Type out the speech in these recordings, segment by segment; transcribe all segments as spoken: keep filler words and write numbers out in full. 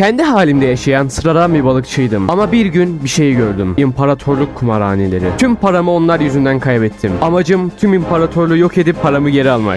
Kendi halimde yaşayan sıradan bir balıkçıydım. Ama bir gün bir şey gördüm. İmparatorluk kumarhaneleri. Tüm paramı onlar yüzünden kaybettim. Amacım tüm imparatorluğu yok edip paramı geri almak.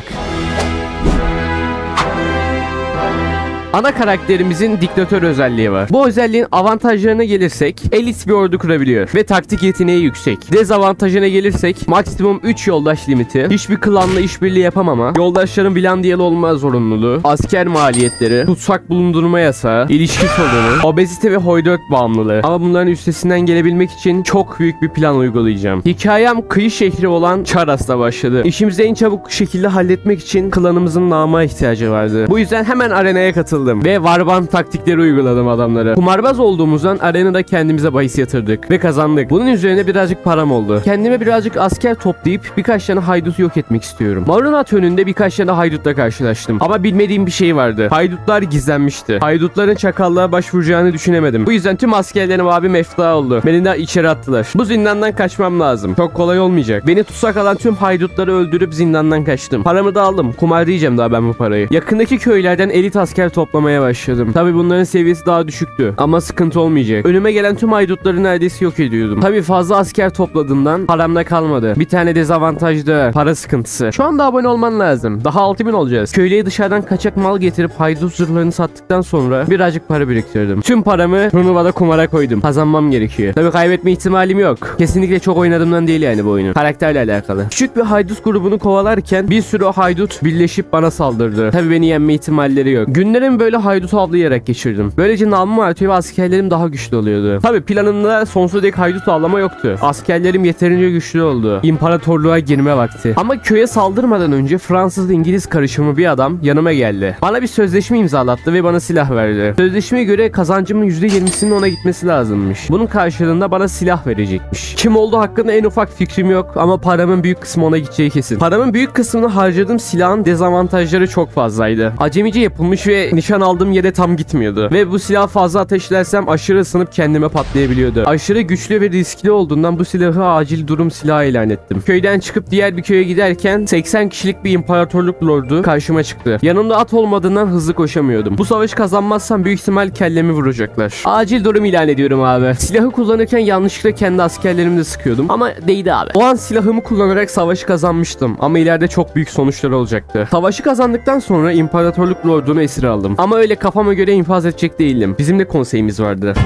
Ana karakterimizin diktatör özelliği var. Bu özelliğin avantajlarına gelirsek elit bir ordu kurabiliyor ve taktik yeteneği yüksek. Dezavantajına gelirsek maksimum üç yoldaş limiti, hiçbir klanla işbirliği yapamama, yoldaşların Bilandiyalı olma zorunluluğu, asker maliyetleri, tutsak bulundurma yasağı, ilişki sorunu, obezite ve hoydört bağımlılığı. Ama bunların üstesinden gelebilmek için çok büyük bir plan uygulayacağım. Hikayem kıyı şehri olan Charas'ta başladı. İşimizi en çabuk şekilde halletmek için klanımızın namına ihtiyacı vardı. Bu yüzden hemen arenaya katıldım ve Warband taktikleri uyguladım adamlara. Kumarbaz olduğumuzdan arenada kendimize bahis yatırdık ve kazandık. Bunun üzerine birazcık param oldu. Kendime birazcık asker toplayıp birkaç tane haydut yok etmek istiyorum. Marunat önünde birkaç tane haydutla karşılaştım. Ama bilmediğim bir şey vardı. Haydutlar gizlenmişti. Haydutların çakallığa başvuracağını düşünemedim. Bu yüzden tüm askerlerim abi mefta oldu. Beni de içeri attılar. Bu zindandan kaçmam lazım. Çok kolay olmayacak. Beni tutsak alan tüm haydutları öldürüp zindandan kaçtım. Paramı da aldım. Kumar diyeceğim daha ben bu parayı. Yakındaki köylerden elit asker toplamaya başladım. Tabi bunların seviyesi daha düşüktü. Ama sıkıntı olmayacak. Önüme gelen tüm haydutları neredeyse yok ediyordum. Tabi fazla asker topladığımdan paramda kalmadı. Bir tane dezavantajda para sıkıntısı. Şu anda abone olman lazım. Daha altı bin olacağız. Köylüye dışarıdan kaçak mal getirip haydut zırhlarını sattıktan sonra birazcık para biriktirdim. Tüm paramı turnuvada kumara koydum. Kazanmam gerekiyor. Tabi kaybetme ihtimalim yok. Kesinlikle çok oynadığımdan değil yani bu oyunu. Karakterle alakalı. Küçük bir haydut grubunu kovalarken bir sürü haydut birleşip bana saldırdı. Tabi beni yenme ihtimalleri yok. Günlerim böyle haydut avlayarak geçirdim. Böylece namım artıyor ve askerlerim daha güçlü oluyordu. Tabi planımda sonsuza dek haydut avlama yoktu. Askerlerim yeterince güçlü oldu. İmparatorluğa girme vakti. Ama köye saldırmadan önce Fransız-İngiliz karışımı bir adam yanıma geldi. Bana bir sözleşme imzalattı ve bana silah verdi. Sözleşmeye göre kazancımın yüzde yirmisinin ona gitmesi lazımmış. Bunun karşılığında bana silah verecekmiş. Kim olduğu hakkında en ufak fikrim yok ama paramın büyük kısmı ona gideceği kesin. Paramın büyük kısmını harcadığım silahın dezavantajları çok fazlaydı. Acemice yapılmış ve nişan aldığım yere tam gitmiyordu. Ve bu silahı fazla ateşlersem aşırı ısınıp kendime patlayabiliyordu. Aşırı güçlü ve riskli olduğundan bu silahı acil durum silahı ilan ettim. Köyden çıkıp diğer bir köye giderken seksen kişilik bir imparatorluk lordu karşıma çıktı. Yanımda at olmadığından hızlı koşamıyordum. Bu savaşı kazanmazsam büyük ihtimal kellemi vuracaklar. Acil durum ilan ediyorum abi. Silahı kullanırken yanlışlıkla kendi askerlerimi de sıkıyordum ama değdi abi. O an silahımı kullanarak savaşı kazanmıştım ama ileride çok büyük sonuçlar olacaktı. Savaşı kazandıktan sonra imparatorluk lordunu esir aldım. Ama öyle kafama göre infaz edecek değildim. Bizim de konseyimiz vardı.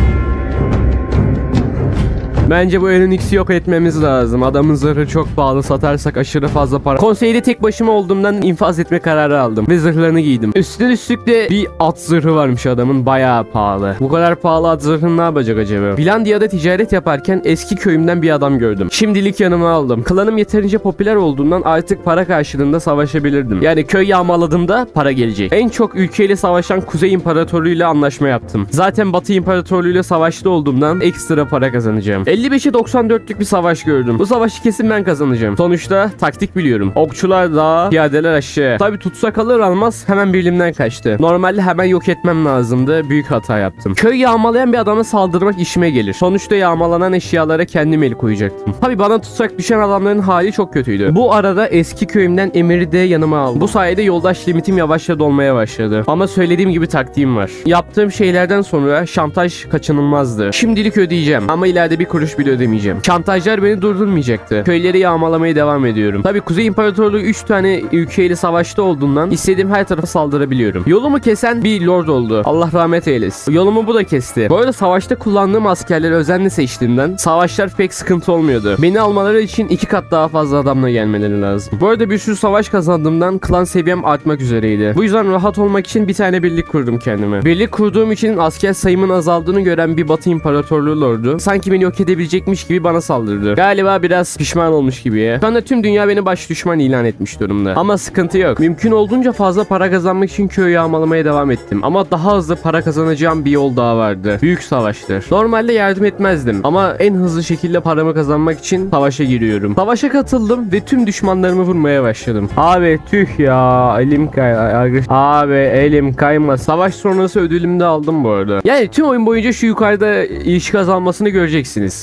Bence bu Elonix'i yok etmemiz lazım. Adamın zırhı çok pahalı. Satarsak aşırı fazla para. Konseyde tek başıma olduğumdan infaz etme kararı aldım. Ve zırhlarını giydim. Üstüne üstlük de bir at zırhı varmış adamın. Bayağı pahalı. Bu kadar pahalı at zırhını ne yapacak acaba? Bilandiya'da ticaret yaparken eski köyümden bir adam gördüm. Şimdilik yanıma aldım. Klanım yeterince popüler olduğundan artık para karşılığında savaşabilirdim. Yani köy yağmaladığımda para gelecek. En çok ülkeyle savaşan Kuzey İmparatorluğu ile anlaşma yaptım. Zaten Batı İmparatorluğu ile savaşta olduğumdan ekstra para kazanacağım. elli beşe doksan dörtlük bir savaş gördüm. Bu savaşı kesin ben kazanacağım. Sonuçta taktik biliyorum. Okçular dağa, piyadeler aşağı. Tabi tutsak alır almaz hemen birliğimden kaçtı. Normalde hemen yok etmem lazımdı. Büyük hata yaptım. Köy yağmalayan bir adama saldırmak işime gelir. Sonuçta yağmalanan eşyalara kendim el koyacaktım. Tabi bana tutsak düşen adamların hali çok kötüydü. Bu arada eski köyümden Emir'i de yanıma aldım. Bu sayede yoldaş limitim yavaşça dolmaya başladı. Ama söylediğim gibi taktiğim var. Yaptığım şeylerden sonra şantaj kaçınılmazdı. Şimdilik ödeyeceğim ama ileride bir kuruş bile ödemeyeceğim. Şantajlar beni durdurmayacaktı. Köyleri yağmalamaya devam ediyorum. Tabi Kuzey İmparatorluğu üç tane ülkeyle savaşta olduğundan istediğim her tarafa saldırabiliyorum. Yolumu kesen bir lord oldu. Allah rahmet eylesin. Yolumu bu da kesti. Bu arada savaşta kullandığım askerleri özenle seçtiğimden savaşlar pek sıkıntı olmuyordu. Beni almaları için iki kat daha fazla adamla gelmeleri lazım. Bu arada bir sürü savaş kazandığımdan klan seviyem artmak üzereydi. Bu yüzden rahat olmak için bir tane birlik kurdum kendime. Birlik kurduğum için asker sayımın azaldığını gören bir Batı İmparatorluğu lordu sanki beni yok edebilecekmiş gibi bana saldırdı. Galiba biraz pişman olmuş gibi ya. Şu anda tüm dünya beni baş düşman ilan etmiş durumda. Ama sıkıntı yok. Mümkün olduğunca fazla para kazanmak için köyü yağmalamaya devam ettim. Ama daha hızlı para kazanacağım bir yol daha vardı. Büyük savaştır. Normalde yardım etmezdim. Ama en hızlı şekilde paramı kazanmak için savaşa giriyorum. Savaşa katıldım ve tüm düşmanlarımı vurmaya başladım. Abi tüh ya. Elim kay. Abi elim kayma. Savaş sonrası ödülümü de aldım bu arada. Yani tüm oyun boyunca şu yukarıda ilişki kazanmasını göreceksiniz.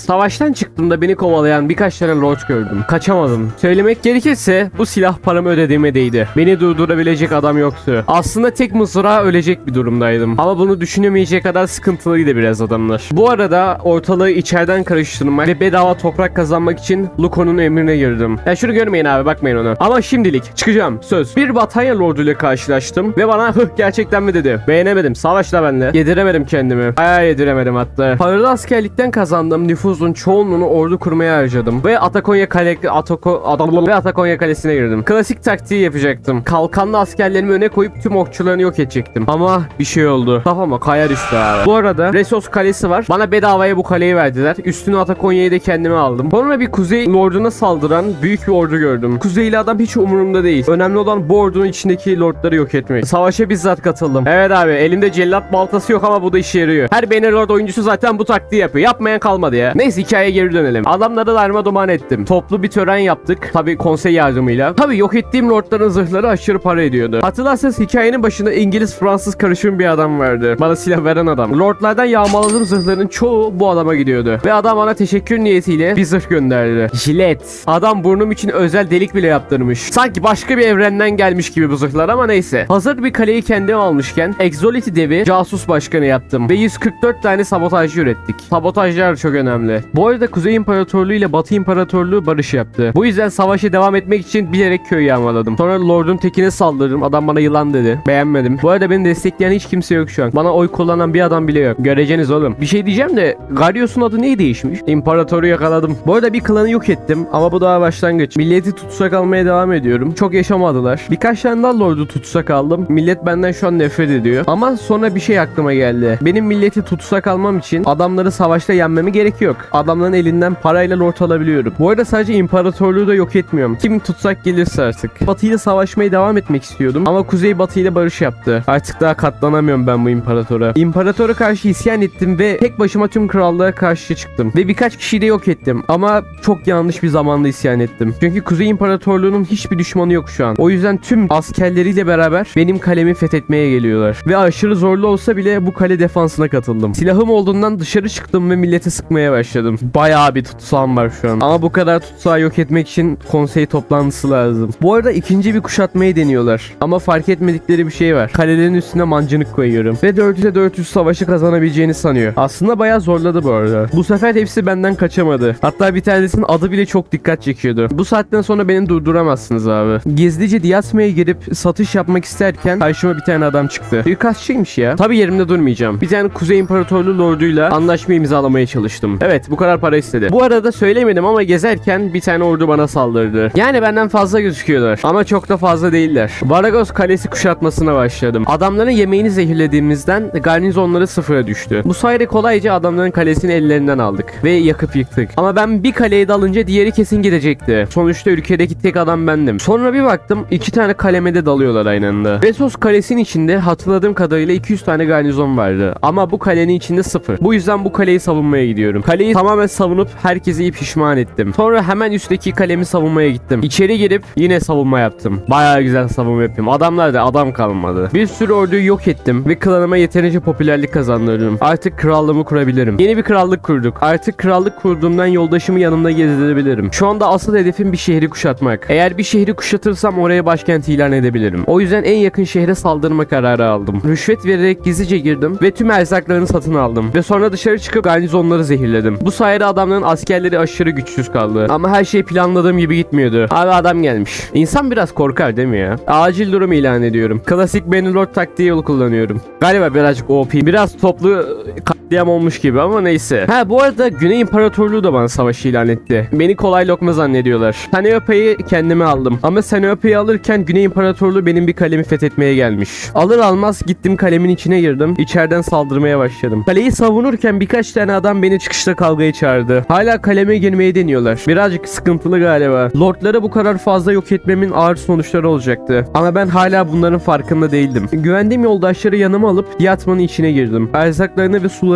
Savaştan çıktığımda beni kovalayan birkaç tane lord gördüm. Kaçamadım. Söylemek gerekirse bu silah paramı ödediğime değdi. Beni durdurabilecek adam yoktu. Aslında tek mızrağa ölecek bir durumdaydım. Ama bunu düşünemeyecek kadar sıkıntılıydı biraz adamlar. Bu arada ortalığı içeriden karıştırmak ve bedava toprak kazanmak için Luco'nun emrine girdim. Ya şunu görmeyin abi, bakmayın ona. Ama şimdilik çıkacağım, söz. Bir Battanya Lordu ile karşılaştım ve bana hıh gerçekten mi dedi. Beğenemedim, savaşla benimle. Yediremedim kendimi. Bayağı yediremedim hatta. Paralı askerlikten kazandığım nüfuzun çoğunluğunu ordu kurmaya harcadım. Ve Atakonya Kale Atako Adam ve Atakonya Kalesi'ne girdim. Klasik taktiği yapacaktım. Kalkanlı askerlerimi öne koyup tüm okçularını yok edecektim. Ama bir şey oldu. Kafama kaya düştü abi. Bu arada Resos Kalesi var. Bana bedavaya bu kaleyi verdiler. Üstüne Atakonya'yı da kendime aldım. Sonra bir kuzey lorduna saldıran büyük bir ordu gördüm. Kuzeyli adam hiç umurumda değil. Önemli olan bu ordunun içindeki lordları yok etmek. Savaşa bizzat katıldım. Evet abi, elimde cellat baltası yok ama bu da işe yarıyor. Her Bannerlord oyuncusu zaten bu taktiği yapıyor. Yapmayan kalmadı ya. Neyse, hikayeye geri dönelim. Adamları darma duman ettim. Toplu bir tören yaptık. Tabi konsey yardımıyla. Tabi yok ettiğim lordların zırhları aşırı para ediyordu. Hatırlarsanız hikayenin başında İngiliz-Fransız karışım bir adam vardı. Bana silah veren adam. Lordlardan yağmaladığım zırhların çoğu bu adama gidiyordu. Ve adam bana teşekkür niyetiyle bir zırh gönderdi. Jilet. Adam burnum için özel delik bile yaptırmış. Sanki başka bir evrenden gelmiş gibi bu zırhlar ama neyse. Hazır bir kaleyi kendim almışken Exolity devi casus başkanı yaptım. Ve yüz kırk dört tane sabotajcı ürettik. Sabotajlar çok önemli. Bu arada Kuzey İmparatorluğu ile Batı İmparatorluğu barış yaptı. Bu yüzden savaşa devam etmek için bilerek köyü yağmaladım. Sonra Lord'un tekine saldırdım. Adam bana yılan dedi. Beğenmedim. Bu arada beni destekleyen hiç kimse yok şu an. Bana oy kullanan bir adam bile yok. Göreceğiniz oğlum. Bir şey diyeceğim de Garios'un adı niye değişmiş? İmparatoru yakaladım. Bu arada bir klanı yok ettim ama bu daha başlangıç. Milleti tutsak almaya devam ediyorum. Çok yaşamadılar. Birkaç tane daha Lord'u tutsak aldım. Millet benden şu an nefret ediyor. Ama sonra bir şey aklıma geldi. Benim milleti tutsak almam için adamları savaşta yenmeme gerek yok. Adamların elinden parayla Lord alabiliyorum. Bu arada sadece imparatorluğu da yok etmiyorum. Kim tutsak gelirse artık. Batı ile savaşmaya devam etmek istiyordum ama Kuzey Batı ile barış yaptı. Artık daha katlanamıyorum ben bu imparatora. İmparatora karşı isyan ettim ve tek başıma tüm krallığa karşı çıktım. Ve birkaç kişiyi de yok ettim. Ama çok yanlış bir zamanda isyan ettim. Çünkü Kuzey İmparatorluğu'nun hiçbir düşmanı yok şu an. O yüzden tüm askerleriyle beraber benim kalemi fethetmeye geliyorlar. Ve aşırı zorlu olsa bile bu kale defansına katıldım. Silahım olduğundan dışarı çıktım ve millete sıkmaya başladım. Bayağı bir tutsağım var şu an. Ama bu kadar tutsağı yok etmek için konsey toplantısı lazım. Bu arada ikinci bir kuşatmayı deniyorlar. Ama fark etmedikleri bir şey var. Kalelerin üstüne mancınık koyuyorum. Ve dört yüze dört yüz savaşı kazanabileceğini sanıyor. Aslında bayağı zorladı bu arada. Bu sefer hepsi benden kaçamadı. Hatta bir tanesinin adı bile çok dikkat çekiyordu. Bu saatten sonra beni durduramazsınız abi. Gizlice Diyatma'ya girip satış yapmak isterken karşıma bir tane adam çıktı. Suikastçıymış ya. Tabi yerimde durmayacağım. Bir tane Kuzey İmparatorluğu lorduyla anlaşma imzalamaya çalıştım. Evet, bu kadar para istedi. Bu arada söylemedim ama gezerken bir tane ordu bana saldırdı. Yani benden fazla gözüküyorlar. Ama çok da fazla değiller. Varagos Kalesi kuşatmasına başladım. Adamların yemeğini zehirlediğimizden garnizonları sıfıra düştü. Bu sayede kolayca adamların kalesini ellerinden aldık. Ve yakıp yıktık. Ama ben bir kaleyi dalınca diğeri kesin gidecekti. Sonuçta ülkedeki tek adam bendim. Sonra bir baktım iki tane kalemede dalıyorlar aynı anda. Resos Kalesi'nin içinde hatırladığım kadarıyla iki yüz tane garnizon vardı. Ama bu kalenin içinde sıfır. Bu yüzden bu kaleyi savunmaya gidiyorum. Kaleyi tamamen savunup herkesi pişman ettim. Sonra hemen üstteki kalemi savunmaya gittim. İçeri girip yine savunma yaptım. Bayağı güzel savunma yapıyorum. Adamlar da adam kalmadı. Bir sürü orduyu yok ettim ve klanıma yeterince popülerlik kazandırdım. Artık krallığımı kurabilirim. Yeni bir krallık kurduk. Artık krallık kurduğumdan yoldaşımı yanımda gezdirebilirim. Şu anda asıl hedefim bir şehri kuşatmak. Eğer bir şehri kuşatırsam oraya başkent ilan edebilirim. O yüzden en yakın şehre saldırma kararı aldım. Rüşvet vererek gizlice girdim ve tüm erzaklarını satın aldım. Ve sonra dışarı çıkıp garnizonları zehirledim. Bu sayede adamların askerleri aşırı güçsüz kaldı. Ama her şey planladığım gibi gitmiyordu. Abi adam gelmiş. İnsan biraz korkar değil mi ya? Acil durum ilan ediyorum. Klasik Bannerlord taktiği yolu kullanıyorum. Galiba birazcık O P. Biraz toplu katliam olmuş gibi ama neyse. Ha bu arada Güney İmparatorluğu da bana savaşı ilan etti. Beni kolay lokma zannediyorlar. Seneopa'yı kendime aldım. Ama Seneopa'yı alırken Güney İmparatorluğu benim bir kalemi fethetmeye gelmiş. Alır almaz gittim kalemin içine girdim. İçeriden saldırmaya başladım. Kaleyi savunurken birkaç tane adam beni çıkışta kavgaya çağırdı. Hala kaleme girmeyi deniyorlar. Birazcık sıkıntılı galiba. Lordları bu kadar fazla yok etmemin ağır sonuçları olacaktı. Ama ben hala bunların farkında değildim. Güvendiğim yoldaşları yanıma alıp Diyatma'nın içine girdim. Erzaklarını ve sularını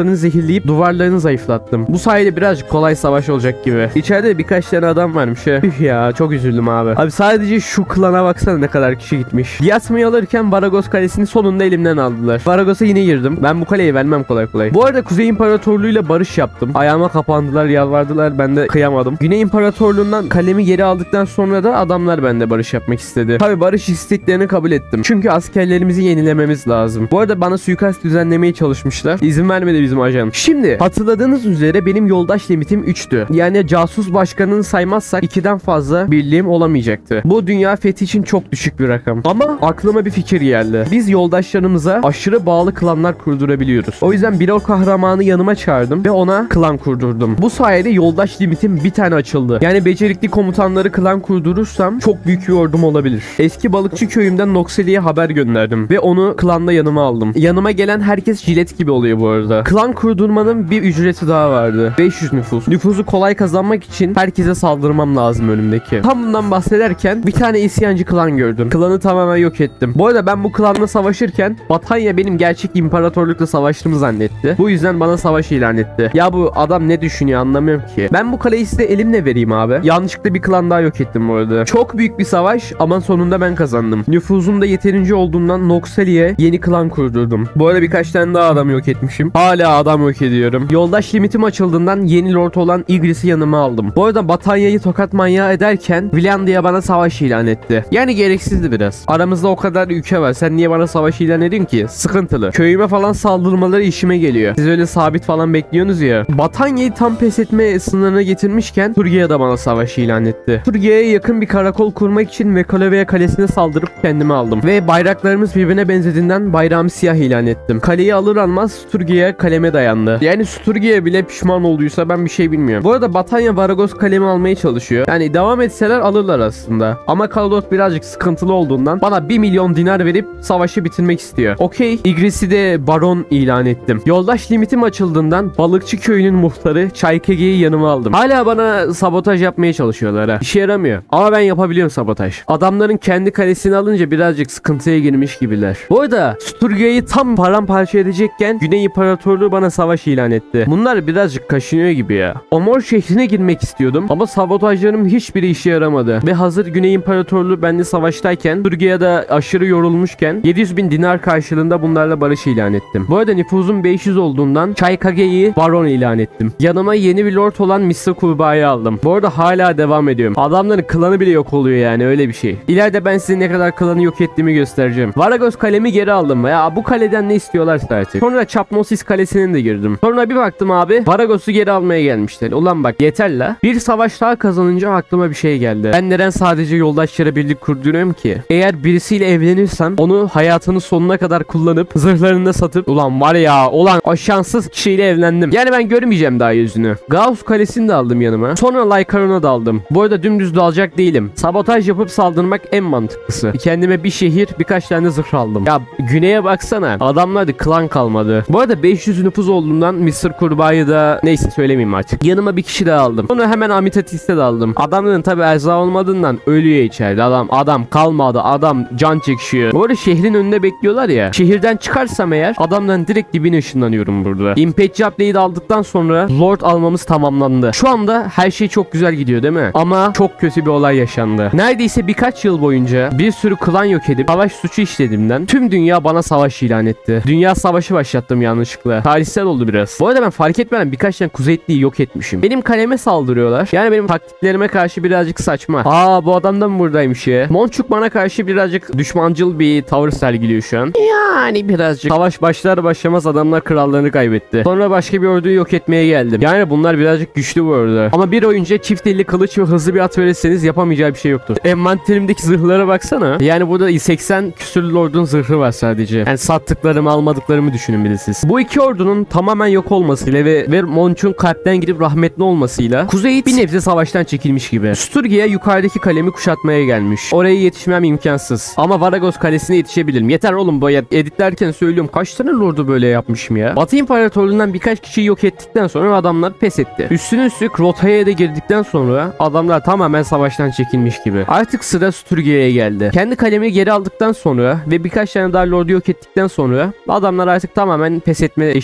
ormanlarını zehirleyip duvarlarını zayıflattım. Bu sayede birazcık kolay savaş olacak gibi. İçeride birkaç tane adam varmış ya. Üf ya, çok üzüldüm abi. Abi sadece şu klana baksana ne kadar kişi gitmiş. Diyasma'yı alırken Varagos Kalesi'ni sonunda elimden aldılar. Varagos'a yine girdim. Ben bu kaleyi vermem kolay kolay. Bu arada Kuzey İmparatorluğu ile barış yaptım. Ayağıma kapandılar, yalvardılar. Ben de kıyamadım. Güney İmparatorluğundan kalemi geri aldıktan sonra da adamlar bende barış yapmak istedi. Tabi barış isteklerini kabul ettim. Çünkü askerlerimizi yenilememiz lazım. Bu arada bana suikast düzenlemeye çalışmışlar. İzin vermedi bizim ajan. Şimdi hatırladığınız üzere benim yoldaş limitim üçtü. Yani casus başkanını saymazsak ikiden fazla birliğim olamayacaktı. Bu dünya fethi için çok düşük bir rakam. Ama aklıma bir fikir geldi. Biz yoldaşlarımıza aşırı bağlı klanlar kurdurabiliyoruz. O yüzden bir o kahramanı yanıma çağırdım ve ona klan kurdurdum. Bu sayede yoldaş limitim bir tane açıldı. Yani becerikli komutanları klan kurdurursam çok büyük bir ordum olabilir. Eski balıkçı köyümden Noxeli'ye haber gönderdim ve onu klanda yanıma aldım. Yanıma gelen herkes jilet gibi oluyor bu arada. Klan kurdurmanın bir ücreti daha vardı. beş yüz nüfus. Nüfusu kolay kazanmak için herkese saldırmam lazım önümdeki. Tam bundan bahsederken bir tane isyancı klan gördüm. Klanı tamamen yok ettim. Bu arada ben bu klanla savaşırken Batanya benim gerçek imparatorlukla savaştığımı zannetti. Bu yüzden bana savaş ilan etti. Ya bu adam ne düşünüyor anlamıyorum ki. Ben bu kaleyi size elimle vereyim abi. Yanlışlıkla bir klan daha yok ettim bu arada. Çok büyük bir savaş ama sonunda ben kazandım. Nüfuzum da yeterince olduğundan Noxeli'ye yeni klan kurdurdum. Bu arada birkaç tane daha adam yok etmişim. Hala adam yok ediyorum. Yoldaş limitim açıldığından yeni lord olan Igris'i yanıma aldım. Bu arada Batanya'yı tokat manyağı ederken Villandiya bana savaş ilan etti. Yani gereksizdi biraz. Aramızda o kadar ülke var. Sen niye bana savaş ilan edin ki? Sıkıntılı. Köyüme falan saldırmaları işime geliyor. Siz öyle sabit falan bekliyorsunuz ya. Batanya'yı tam pes etme sınırına getirmişken Turgiya da bana savaş ilan etti. Turgiya'ya yakın bir karakol kurmak için Mekalovea kalesine saldırıp kendimi aldım. Ve bayraklarımız birbirine benzediğinden bayrağımı siyah ilan ettim. Kaleyi alır almaz Sturgiya kaleme dayandı. Yani Sturgiya bile pişman olduysa ben bir şey bilmiyorum. Bu arada Batanya Varagos kalemi almaya çalışıyor. Yani devam etseler alırlar aslında. Ama Kaladok birazcık sıkıntılı olduğundan bana bir milyon dinar verip savaşı bitirmek istiyor. Okey. Igris'i de baron ilan ettim. Yoldaş limitim açıldığından balıkçı köyünün muhtarı Çaykege'yi yanıma aldım. Hala bana sabotaj yapmaya çalışıyorlar ha. İşe yaramıyor. Ama ben yapabiliyorum sabotaj. Adamların kendi kalesini alınca birazcık sıkıntıya girmiş gibiler. Bu arada Sturgia'yı tam paramparça edecekken Güney İmparatorluğu bana savaş ilan etti. Bunlar birazcık kaşınıyor gibi ya. Omor şehrine girmek istiyordum ama sabotajlarım hiçbiri işe yaramadı. Ve hazır Güney İmparatorluğu benimle savaştayken Sturgia da aşırı yorulmuşken yedi yüz bin dinar karşılığında bunlarla barış ilan ettim. Bu arada nüfuzum beş yüz olduğundan Çaykage'yi baron ilan ettim. Yanıma yeni bir lord olan mister Kurbağa'yı aldım. Bu arada hala devam ediyorum. Adamların klanı bile yok oluyor yani, öyle bir şey. İleride ben size ne kadar klanı yok ettiğimi göstereceğim. Varagos kalemi geri aldım. Ya bu kaleden ne istiyorlarsa artık. Sonra Çapnosis kalesine de girdim. Sonra bir baktım abi Varagos'u geri almaya gelmişler. Ulan bak yeter la. Bir savaş daha kazanınca aklıma bir şey geldi. Ben neden sadece yoldaşlara birlik kurduruyorum ki? Eğer birisiyle evlenirsem onu hayatının sonuna kadar kullanıp zırhlarını da satıp ulan var ya ulan o şanssız kişiyle evlendim. Yani ben görmeyeceğim daha yüzünü. Gauss kalesini de aldım yanıma. Sonra Lycaon'a da aldım. Bu arada dümdüz dalacak değilim. Sabotaj yapıp saldırmak en mantıklısı. Kendime bir şehir birkaç tane zırh aldım. Ya güneye baksana. Adamlarda klan kalmadı. Bu arada beş yüz nüfus olduğundan mister Kurbağa'yı da neyse söylemeyeyim artık. Yanıma bir kişi daha aldım. Sonra hemen Amitatis'te de aldım. Adamların tabi erzağı olmadığından ölüyor içeride. Adam adam kalmadı. Adam can çekişiyor. Bu arada şehrin önünde bekliyorlar ya. Şehirden çıkarsam eğer adamdan direkt dibine ışınlanıyorum burada. Imperial Blade aldıktan sonra Lord almamız tamamlandı. Şu anda her şey çok güzel gidiyor değil mi? Ama çok kötü bir olay yaşandı. Neredeyse birkaç yıl boyunca bir sürü klan yok edip savaş suçu işlediğimden tüm dünya bana savaş ilan etti. Dünya savaşı başlattım yanlışlıkla. Tarihsel oldu biraz. Bu arada ben fark etmeden birkaç tane kuzeytliyi yok etmişim. Benim kaleme saldırıyorlar. Yani benim taktiklerime karşı birazcık saçma. Aa bu adam da mı buradaymış ya? Monçuk bana karşı birazcık düşmancıl bir tavır sergiliyor şu an. Yani birazcık. Savaş başlar başlamaz adamlar krallarını kaybetti. Sonra başka bir orduyu yok etmeye geldim. Yani bunlar birazcık güçlü bu arada. Ama bir oyuncuya çift elli kılıç ve hızlı bir at verirseniz yapamayacağı bir şey yoktur. Envanterimdeki zırhlara baksana. Yani burada seksen küsürlü lordun zırhı var sadece. Yani sattıklarımı almadıklarımı düşünün bir de siz. Bu iki ordunun tamamen yok olmasıyla ve, ve Monç'un kalpten girip rahmetli olmasıyla Kuzey bir nebze savaştan çekilmiş gibi. Sturgia yukarıdaki kalemi kuşatmaya gelmiş. Oraya yetişmem imkansız. Ama Varagos kalesine yetişebilirim. Yeter oğlum bu editlerken söylüyorum. Kaç tane lordu böyle yapmışım ya. Batı İmparatorluğundan birkaç kişiyi yok ettikten sonra adamlar pes etti. Üstüne üstlük rotaya da girdikten sonra adamlar tamamen savaştan çekilmiş gibi. Artık sıra Sturgia'ya geldi. Kendi kalemi geri aldıktan sonra ve birkaç tane daha lordu yok ettikten sonra adamlar artık tamamen pes etme eşiğine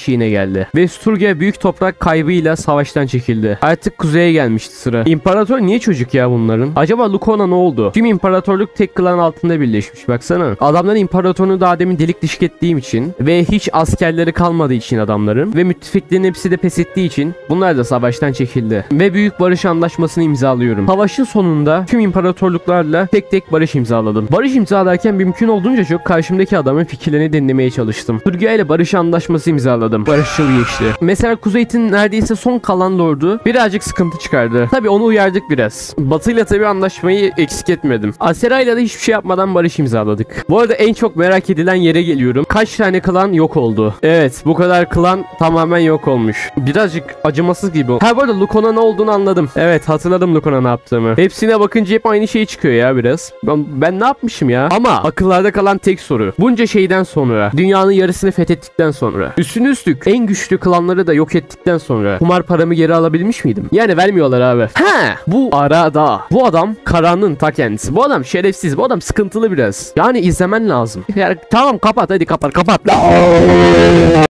eşiğine geldi. Ve Sturgia büyük toprak kaybıyla savaştan çekildi. Artık kuzeye gelmişti sıra. İmparator niye çocuk ya bunların? Acaba Lukona ne oldu? Tüm imparatorluk tek klan altında birleşmiş, baksana. Adamların imparatorunu daha demin delik dişik ettiğim için ve hiç askerleri kalmadığı için adamların ve müttefiklerin hepsi de pes ettiği için bunlar da savaştan çekildi. Ve büyük barış anlaşmasını imzalıyorum. Savaşın sonunda tüm imparatorluklarla tek tek barış imzaladım. Barış imzalarken mümkün olduğunca çok karşımdaki adamın fikirlerini dinlemeye çalıştım. Sturgia ile barış anlaşması imzaladım. Barışçıl geçti. Mesela Kuzey'in neredeyse son kalan lordu birazcık sıkıntı çıkardı. Tabi onu uyardık biraz. Batı ile tabi anlaşmayı eksik etmedim. Asera ile de hiçbir şey yapmadan barış imzaladık. Bu arada en çok merak edilen yere geliyorum. Kaç tane klan yok oldu? Evet, bu kadar klan tamamen yok olmuş. Birazcık acımasız gibi oldu. Ha, bu arada Lukona ne olduğunu anladım. Evet, hatırladım Lukona ne yaptığımı. Hepsine bakınca hep aynı şey çıkıyor ya biraz. Ben, ben ne yapmışım ya? Ama akıllarda kalan tek soru. Bunca şeyden sonra, dünyanın yarısını fethettikten sonra, üstüne üstlük en güçlü klanları da yok ettikten sonra kumar paramı geri alabilmiş miydim? Yani vermiyorlar abi. Ha, bu arada bu adam karanın ta kendisi. Bu adam şerefsiz. Bu adam sıkıntılı biraz. Yani izlemen lazım. Yani tamam, kapat hadi, kapat kapat.